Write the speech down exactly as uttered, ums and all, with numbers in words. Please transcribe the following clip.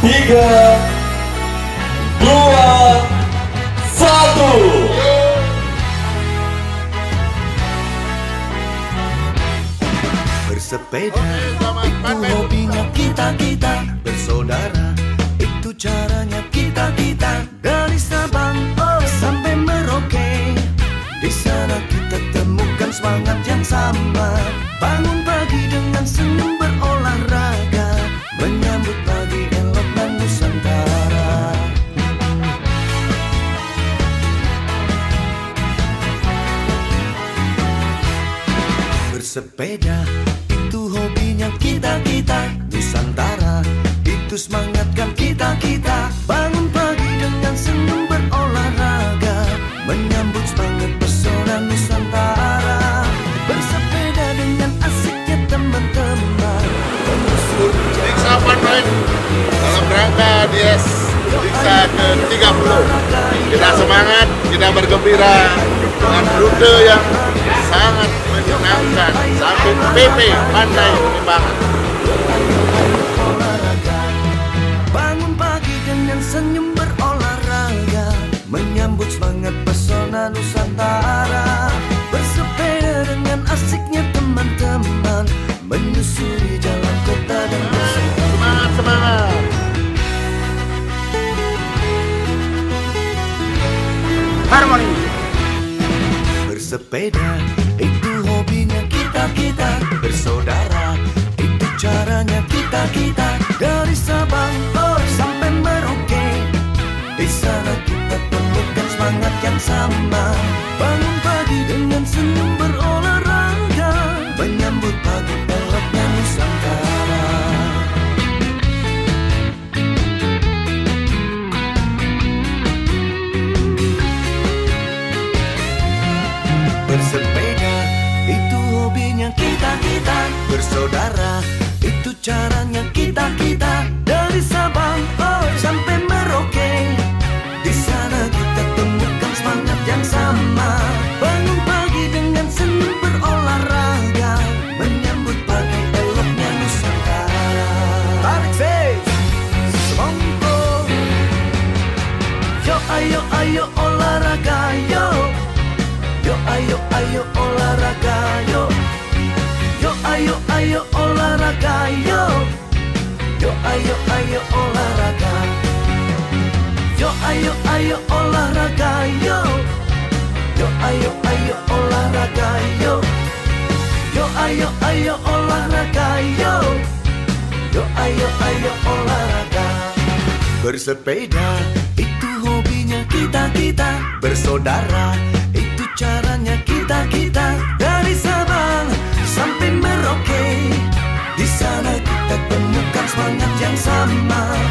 tiga, dua, satu. Bersepeda itu hobinya kita-kita, bersaudara itu caranya kita-kita. Dari Sabang oh sampai Merauke, di sana kita temukan semangat yang sama. Bangun pagi dengan senyum berolahraga, menyambut pagi elok dan Nusantara. Bersepeda itu hobinya kita-kita, Nusantara itu semangatkan kita-kita. Bangun pagi dengan senyum berolahraga, menyambut semangat pesona Nusantara. Bersepeda dengan asiknya teman-teman, Diksa Funride dalam rangka D S Diksa ke tiga puluh. Kita semangat, kita bergembira dengan rute yang sangat menyenangkan sampai P P Pantai Limbangan. Bangun pagi dengan senyum berolahraga, menyambut semangat pesona Nusantara. Bersepeda dengan asiknya teman-teman, menyusuri jalan kota dan desa. Semangat, semangat. Harmoni. Bersepeda itu hobinya kita-kita, bersaudara itu caranya kita-kita. Dari Sabang oh sampai Merauke, di sana kita temukan semangat yang sama. Bangun pagi dengan senyum berolahraga, menyambut pagi eloknya Nusantara. Bersepeda itu hobinya kita-kita, bersaudara itu caranya kita-kita. Dari Sabang oh sampai Merauke, di sana kita temukan semangat yang sama. Bangun pagi dengan senyum berolahraga, menyambut pagi eloknya Nusantara. Tarik face, semongko, yo ayo ayo olahraga yo. Yo ayo ayo olahraga yo. Yo ayo ayo olahraga yo. Yo ayo ayo olahraga. Yo ayo ayo olahraga yo. Yo ayo ayo olahraga yo. Yo ayo ayo olahraga yo. Yo ayo ayo olahraga. Bersepeda itu hobinya kita-kita, bersaudara itu caranya kita-kita. Dari Sabang sampai Merauke, di sana kita temukan semangat yang sama.